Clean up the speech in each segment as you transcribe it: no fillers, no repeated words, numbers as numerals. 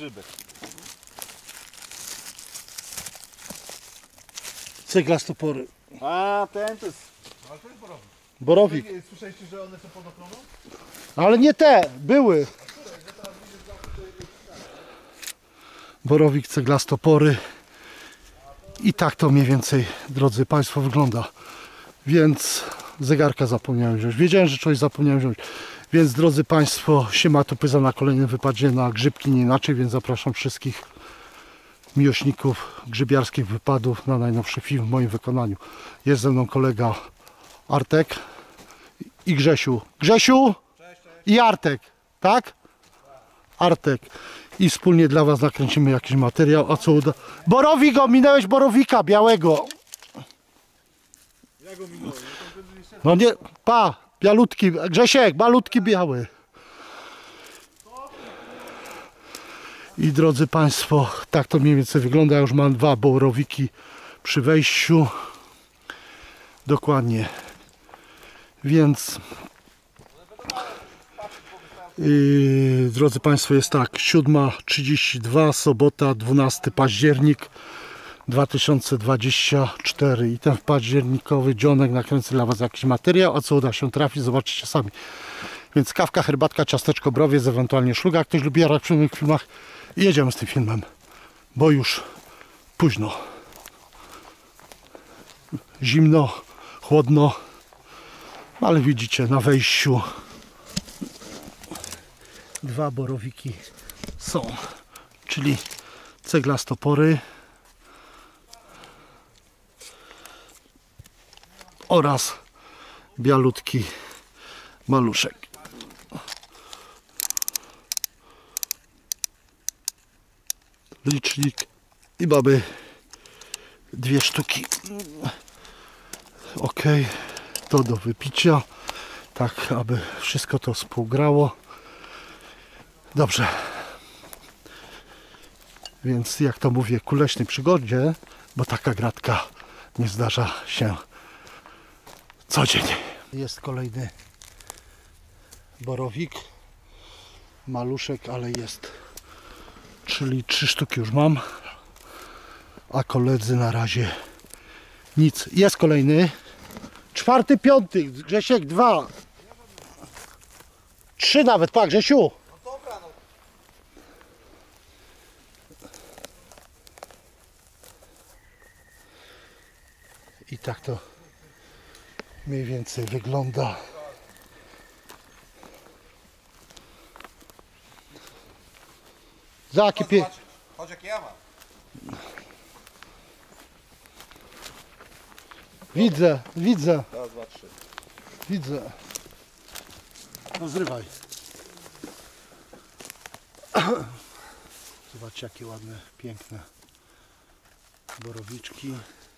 grzyby. Ceglastopory. A ten to jest... Ale to jest borowik. Borowik. Słyszeliście, że one są pod ochroną? Ale nie te, były. Borowik, ceglastopory. I tak to mniej więcej, drodzy Państwo, wygląda. Więc zegarka zapomniałem wziąć. Wiedziałem, że coś zapomniałem wziąć. Więc drodzy Państwo, siema, tu Pyza na kolejnym wypadzie na grzybki, nie inaczej, więc zapraszam wszystkich miłośników grzybiarskich wypadów na najnowszy film w moim wykonaniu. Jest ze mną kolega Artek i Grzesiu. Grzesiu i Artek, tak? Artek. I wspólnie dla Was nakręcimy jakiś materiał. A co uda? Borowik, ominąłeś borowika białego. Ja go minąłem. No nie, pa, bialutki, Grzesiek, malutki biały. I drodzy Państwo, tak to mniej więcej wygląda. Ja już mam 2 borowiki przy wejściu. Dokładnie. Więc drodzy Państwo, jest tak, 7:32, sobota, 12 październik 2024 i ten październikowy dzionek nakręcę dla Was jakiś materiał, a co uda się trafić, zobaczycie sami. Więc kawka, herbatka, ciasteczko, browiec, ewentualnie szluga, jak ktoś lubi jarać przy moich filmach i jedziemy z tym filmem, bo już późno. Zimno, chłodno, ale widzicie, na wejściu 2 borowiki są, czyli ceglastopory oraz bialutki maluszek. Licznik i mamy 2 sztuki. Ok, to do wypicia, tak aby wszystko to współgrało. Dobrze. Więc jak to mówię, ku leśnej przygodzie, bo taka gratka nie zdarza się co dzień. Jest kolejny borowik, maluszek, ale jest, czyli 3 sztuki już mam, a koledzy na razie nic. Jest kolejny, 4., 5, Grzesiek 2, 3 nawet, pak Grzesiu. No dobra, no. I tak to mniej więcej wygląda. Za jakie pie... Chodź jak ja mam. Widzę, widzę, Raz, dwa, trzy. widzę. No zrywaj. Zobaczcie jakie ładne, piękne borowiczki.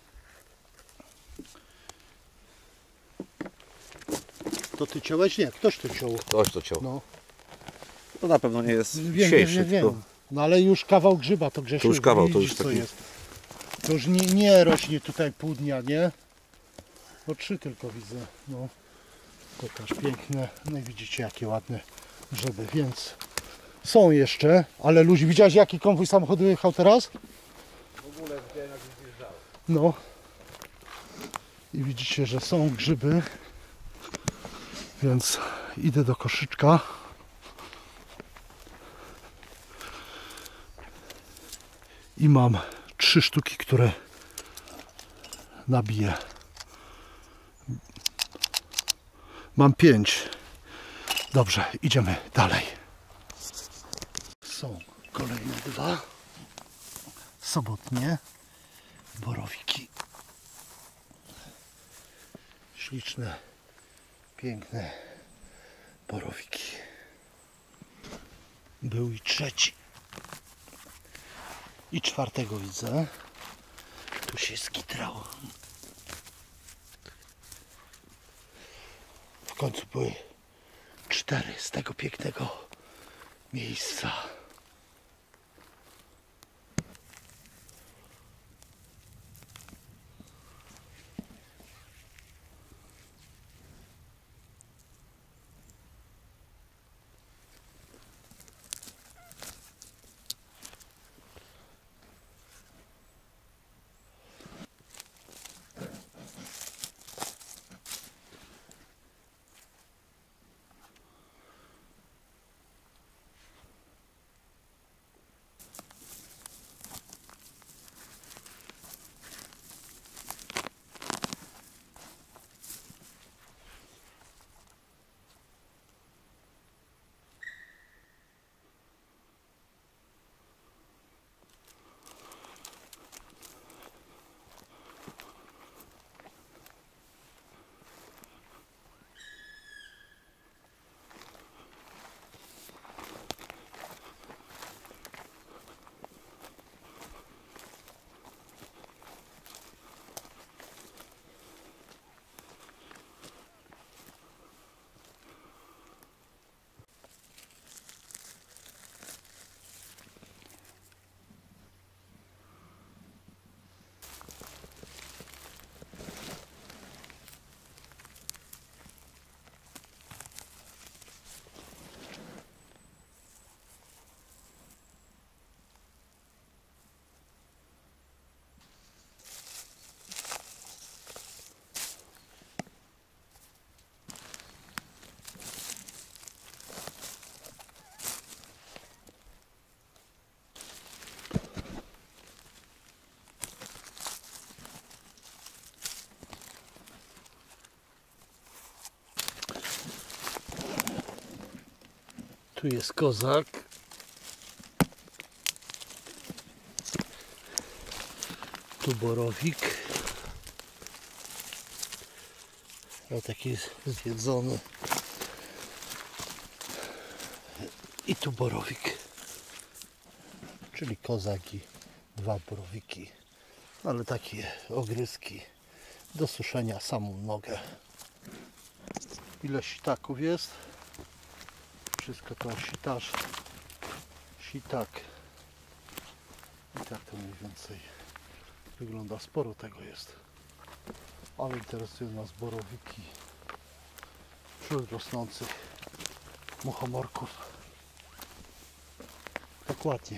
To ty ciąłeś? Nie, ktoś to ciął. Ktoś to ciął. No. To na pewno nie jest Wiem, dzisiejszy, wiem. tylko No ale już kawał grzyba to Grzesiu. To już kawał, to widzisz, już co taki- jest. To już nie rośnie tutaj pół dnia, nie? No 3 tylko widzę. No. Pokaż, piękne. No i widzicie jakie ładne grzyby, więc są jeszcze, ale ludzi. Widziałeś jaki konwój samochodu jechał teraz? W ogóle widziałem jak zjeżdżały. No. I widzicie, że są grzyby. Więc idę do koszyczka. I mam 3 sztuki, które nabiję. Mam 5. Dobrze, idziemy dalej. Są kolejne 2. Sobotnie. Borowiki. Śliczne, piękne borowiki. Był i 3. I 4 widzę. Tu się skitrało. W końcu były 4 z tego pięknego miejsca. Tu jest kozak. Tu borowik. O, taki zjedzony. I tu borowik. Czyli kozaki, 2 borowiki. Ale takie ogryzki do suszenia samą nogę. Ile sitaków jest? Wszystko to sitaż, sitak. I tak to mniej więcej wygląda. Sporo tego jest. Ale interesują nas borowiki wśród rosnących muchomorków. Dokładnie.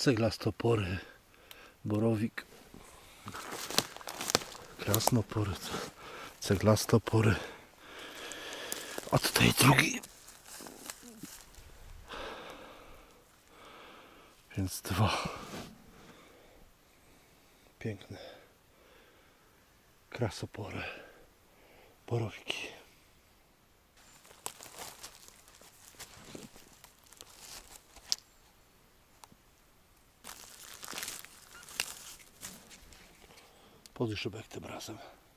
Ceglastopory, borowik, krasnopory, ceglastopory, a tutaj drugi, więc dwa piękne krasopory, borowiki. Podszybek tym razem.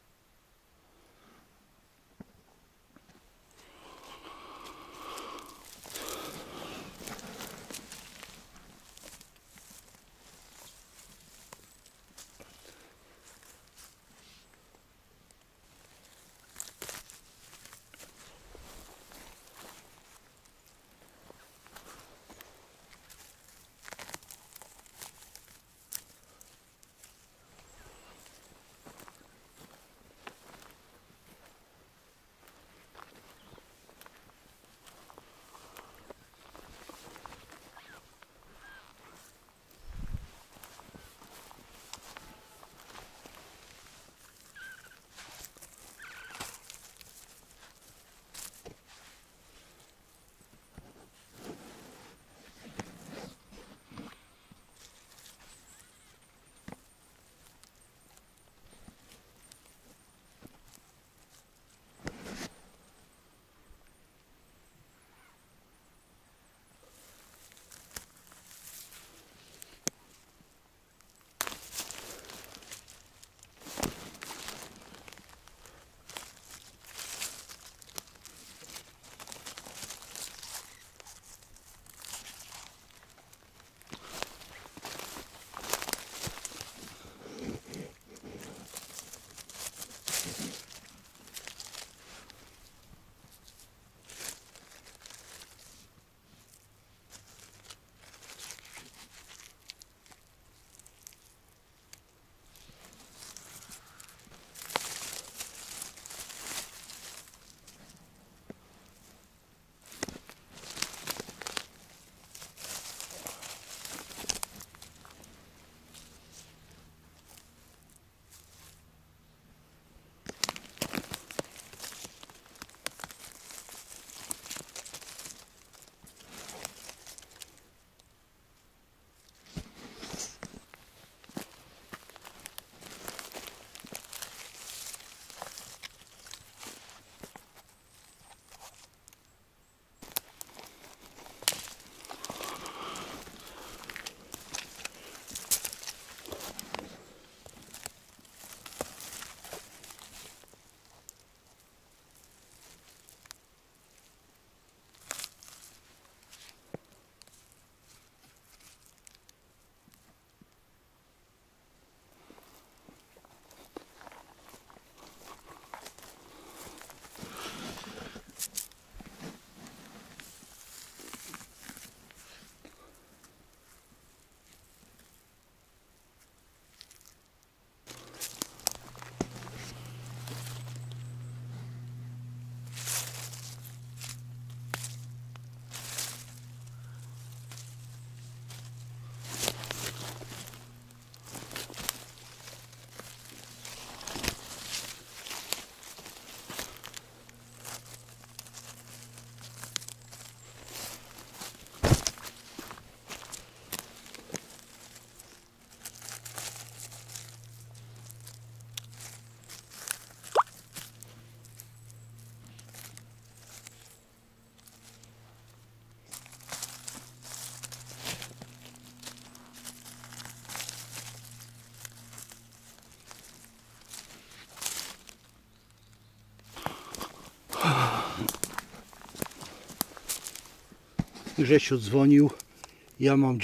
Grzesiu dzwonił, ja mam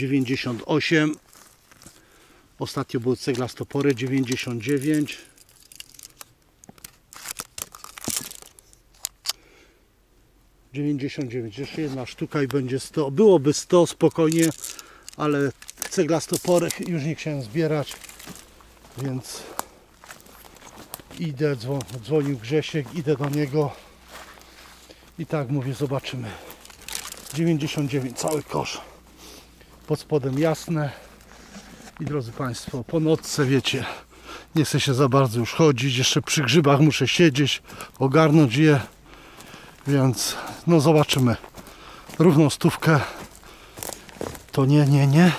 98, ostatnio były ceglastopory 99, jeszcze jedna sztuka i będzie 100, byłoby 100 spokojnie, ale ceglastopory już nie chciałem zbierać, więc idę, dzwonił Grzesiek, idę do niego i tak mówię, zobaczymy. 99, cały kosz, pod spodem jasne, I drodzy Państwo, po nocce wiecie, nie chcę się za bardzo już chodzić, jeszcze przy grzybach muszę siedzieć, ogarnąć je, więc no zobaczymy. Równą stówkę to nie.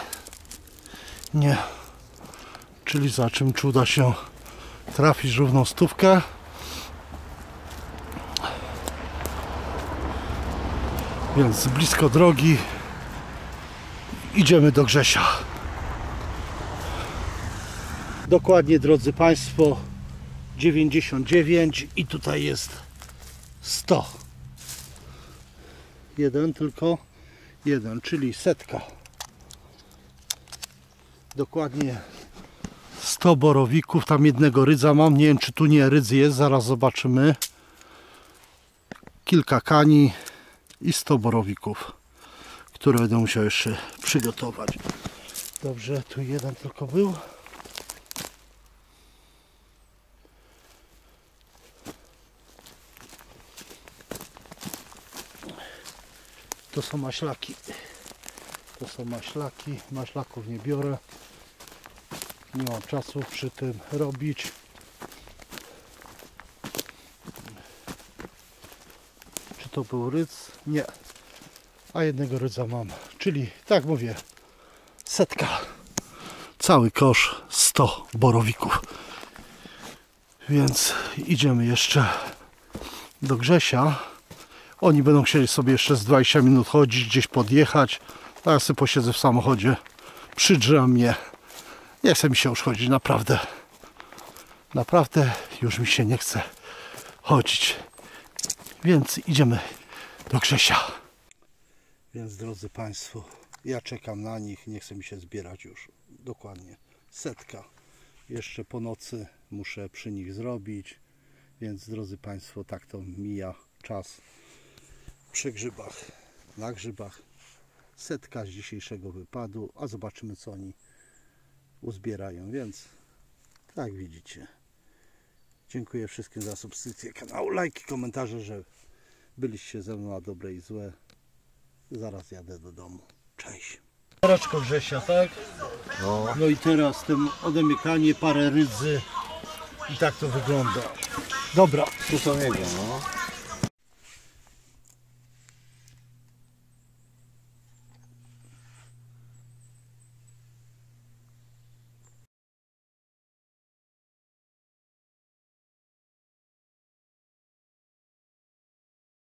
Czyli zobaczymy, czy uda się trafić równą stówkę. Więc blisko drogi idziemy do Grzesia. Dokładnie, drodzy Państwo, 99 i tutaj jest 100. Tylko jeden, czyli setka. Dokładnie 100 borowików, tam jednego rydza mam, nie wiem czy tu nie rydz jest, zaraz zobaczymy. Kilka kani i 100 borowików, które będę musiał jeszcze przygotować. Dobrze, tu jeden tylko był. To są maślaki. Maślaków nie biorę. Nie mam czasu przy tym robić. Czy to był rydz? Nie. A jednego rydza mam. Czyli, tak mówię, setka. Cały kosz 100 borowików. Więc idziemy jeszcze do Grzesia. Oni będą chcieli sobie jeszcze z 20 minut chodzić, gdzieś podjechać. A ja sobie posiedzę w samochodzie, przydrzem mnie. Nie chce mi się już chodzić, naprawdę. Naprawdę już mi się nie chce chodzić. Więc idziemy do Grzesia. Więc drodzy Państwo, ja czekam na nich, nie chce mi się zbierać już. Dokładnie setka. Jeszcze po nocy muszę przy nich zrobić. Więc drodzy Państwo, tak to mija czas przy grzybach, na grzybach. Setka z dzisiejszego wypadu, a zobaczymy co oni uzbierają, więc tak widzicie. Dziękuję wszystkim za subskrypcję kanału, lajki, komentarze, że byliście ze mną na dobre i złe. Zaraz jadę do domu. Cześć. Paraczko Grzesia, tak? No i teraz tym odemykanie, parę rydzy i tak to wygląda. Dobra. Tu są jego, no.